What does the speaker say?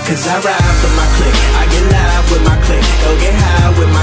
Cause I ride for my clique, I get live with my clique, go get high with